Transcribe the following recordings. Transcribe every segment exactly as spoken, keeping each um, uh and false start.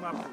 napust.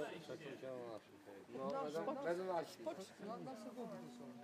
No, będą, będą nasi. Na, nasze wody to są.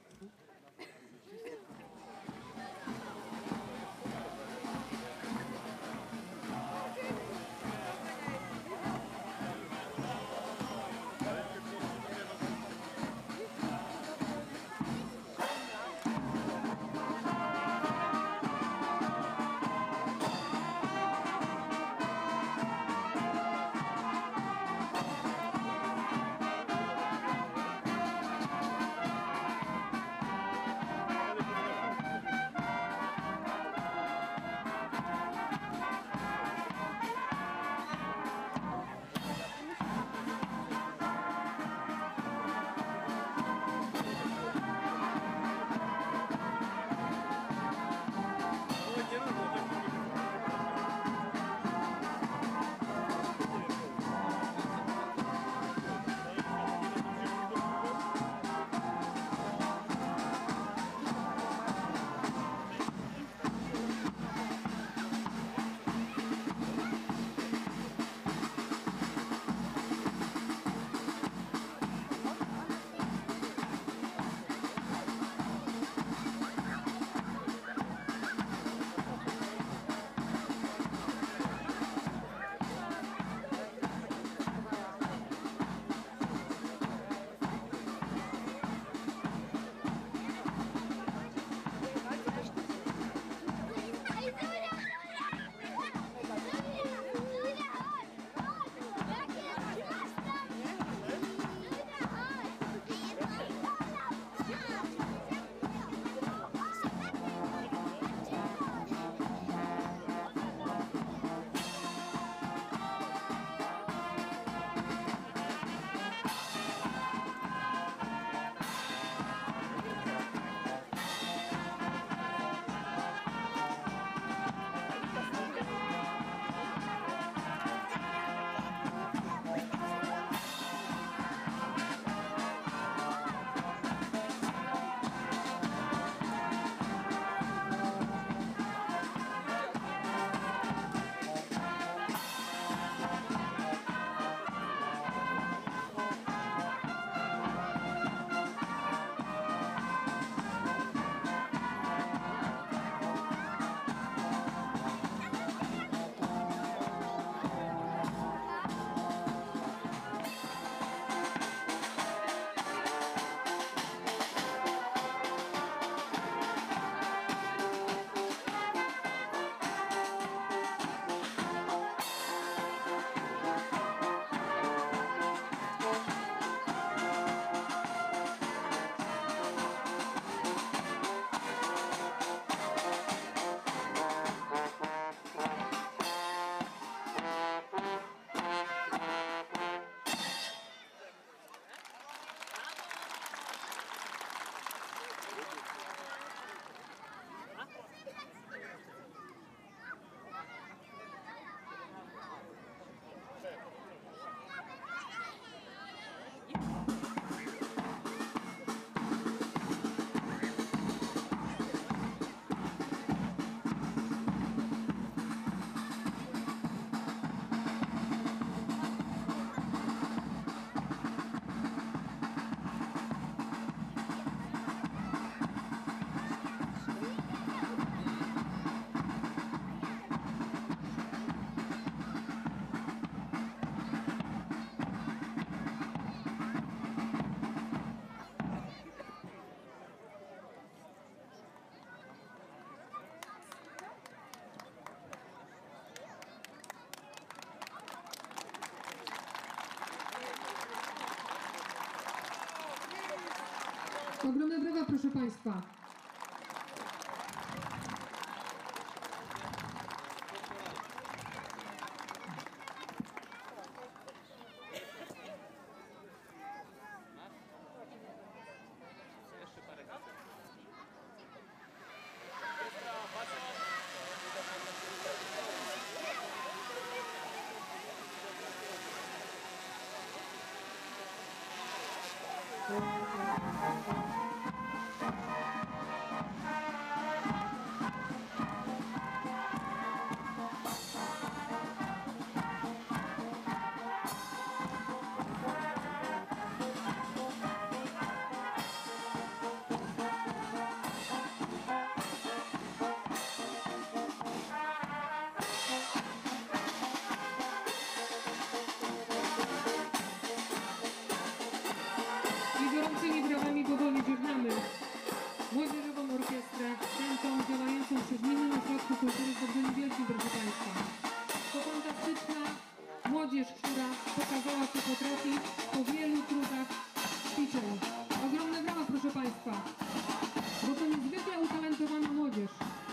Ogromne brawa, proszę Państwa. i po wielu trudach ćwiczeń. Ogromne brawa, proszę Państwa, bo to niezwykle utalentowana młodzież.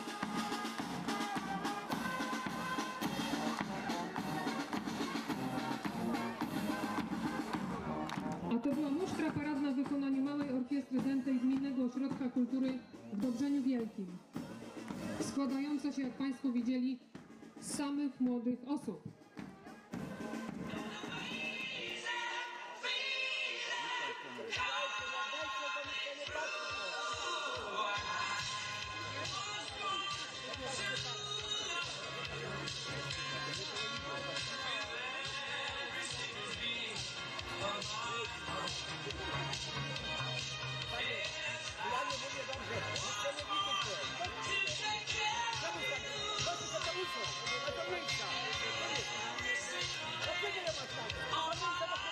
A to była musztra paradna w wykonaniu Małej Orkiestry Dętej Gminnego Ośrodka Kultury w Dobrzeniu Wielkim, składająca się, jak Państwo widzieli, z samych młodych osób. Ja nie mówię dobrze, chcemy widzieć cię. Proszę za to muszą, na to miejsca. Dlaczego nie masz tak? Na miejsca do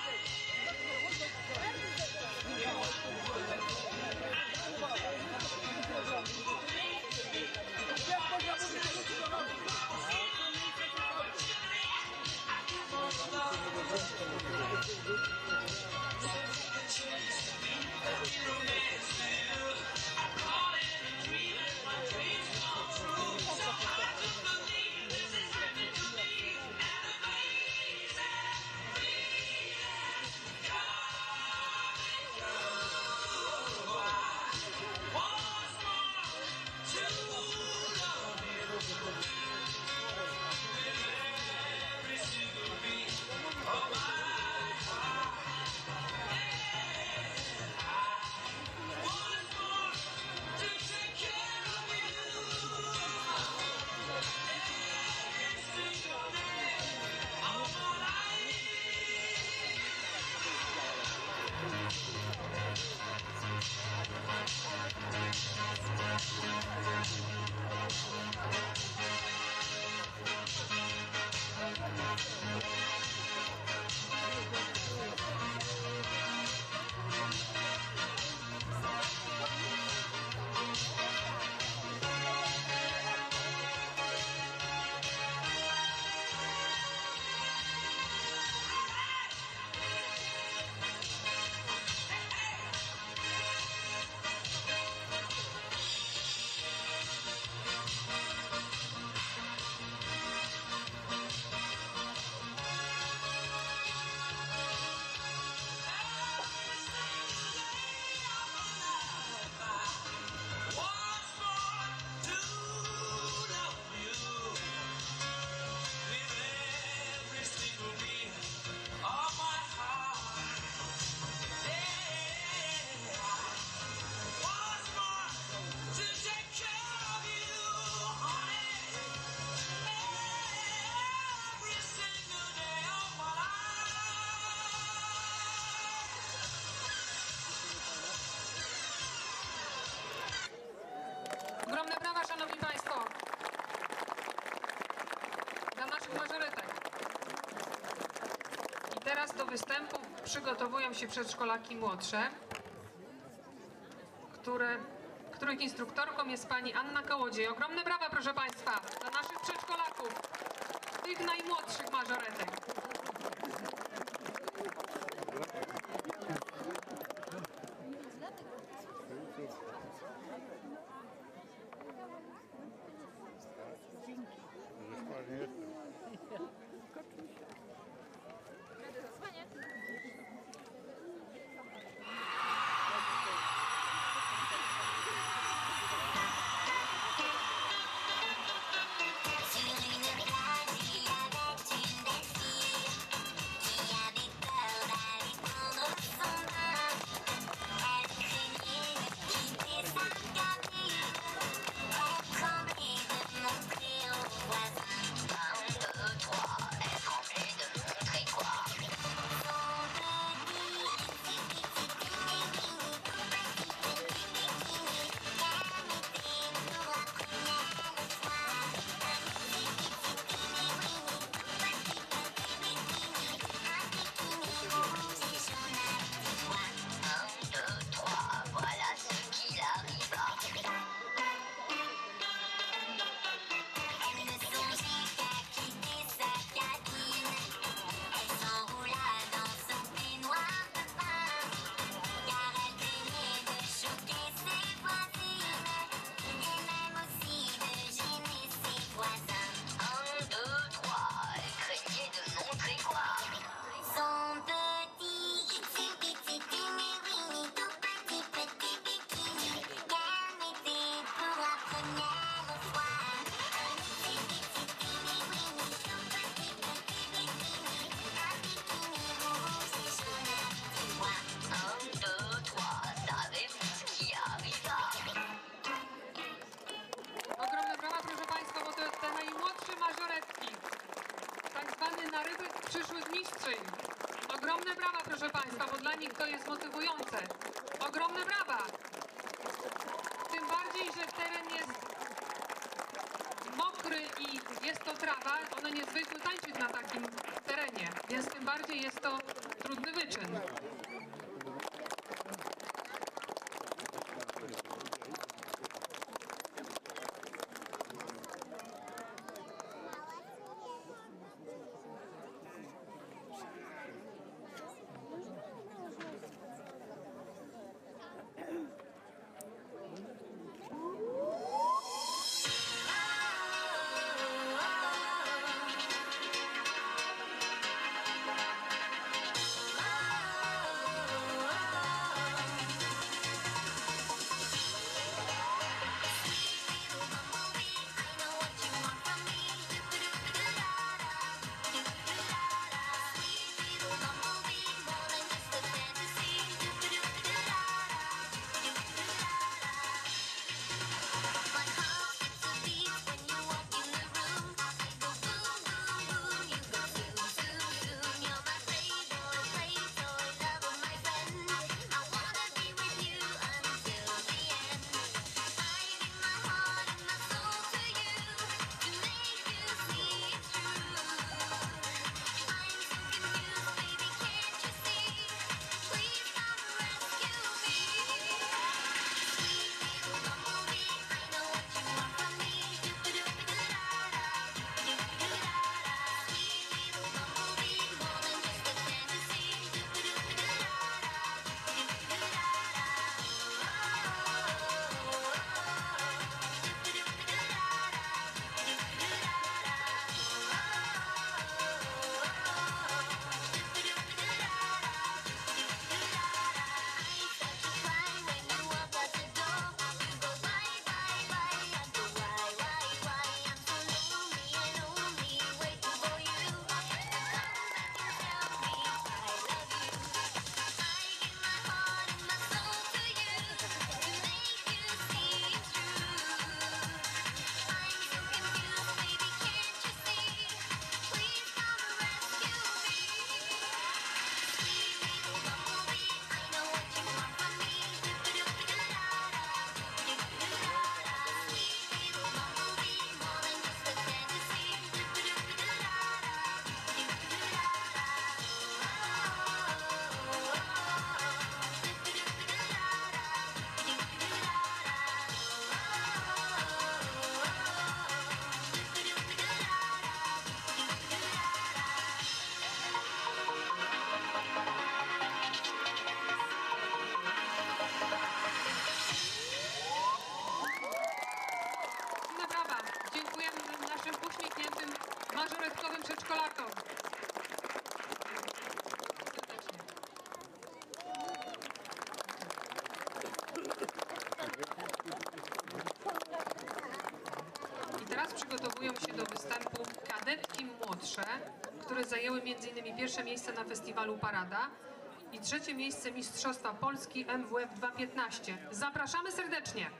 Ogromne brawa, Szanowni Państwo, dla naszych mażoretek. I teraz do występu przygotowują się przedszkolaki młodsze, które, których instruktorką jest pani Anna Kołodziej. Ogromne brawa, proszę Państwa, dla naszych przedszkolaków, tych najmłodszych mażoretek. Będę zasłaniać. Feeling the reality of emptiness. brawa, proszę Państwa, bo dla nich to jest motywujące. Ogromne brawa. Tym bardziej, że teren jest mokry i jest to trawa. One nie zwykły tańczyć na takim terenie, więc tym bardziej jest to trudny wyczyn. mażoretkowym przedszkolakom. Serdecznie. I teraz przygotowują się do występu kadetki młodsze, które zajęły między innymi pierwsze miejsce na festiwalu Parada i trzecie miejsce Mistrzostwa Polski M W F dwa piętnaście. Zapraszamy serdecznie!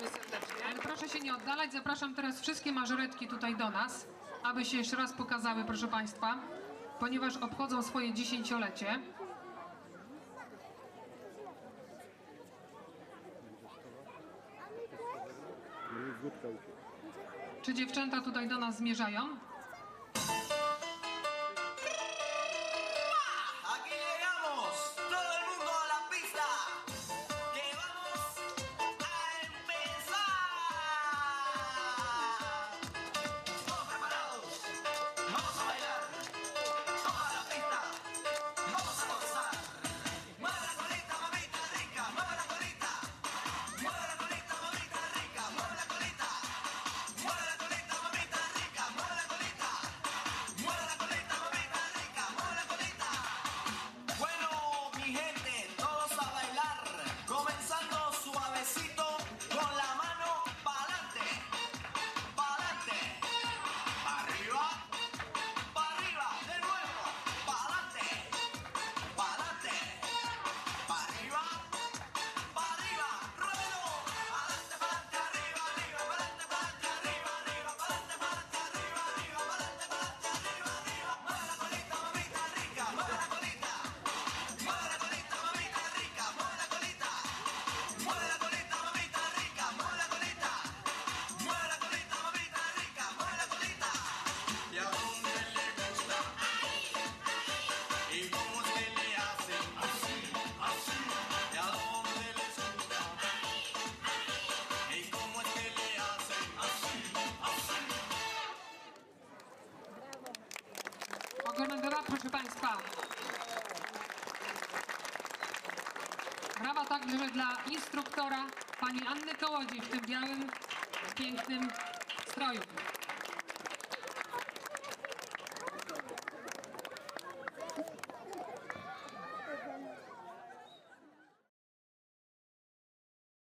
bardzo serdecznie. Ale proszę się nie oddalać. Zapraszam teraz wszystkie mażoretki tutaj do nas, aby się jeszcze raz pokazały, proszę Państwa, ponieważ obchodzą swoje dziesięciolecie. Czy dziewczęta tutaj do nas zmierzają? Aquí llegamos, todo el mundo a la pista, que vamos a empezar. Todos preparados, vamos a bailar, toda la pista, vamos a gozar. Mueve la colita, mamita rica, mueve la colita, mueve la colita, mamita rica, mueve la colita, mueve la colita, mamita rica, mueve la colita, mueve la colita, mamita rica, mueve la colita. Bueno, mi gente, todos a bailar, comenzando suavecito, con la mano pa'lante, pa'lante, arriba, pa'arriba, de nuevo, pa'lante, pa'lante, pa'arriba, pa'arriba, rápido, pa'lante, pa'lante, arriba, arriba, pa'lante, pa'lante, arriba, arriba, pa'lante, pa'lante, arriba, arriba, pa'lante, pa'lante, arriba, arriba, mueve la colita, mamita rica, mueve la colita. Mueve la colita, mamita rica, mueve la colita. Mueve la colita, mamita rica, mueve la colita. Mueve la colita, mamita rica, mueve la colita. ¿Y a dónde le gusta? ¿Y cómo se le hace? Así, así. ¿Y a dónde les gusta? ¿Y cómo es que le hacen? Así, así. Ogromne brawa, proszę Państwa. Brawa także dla instruktora, pani Anny Kołodziej w tym białym, pięknym stroju.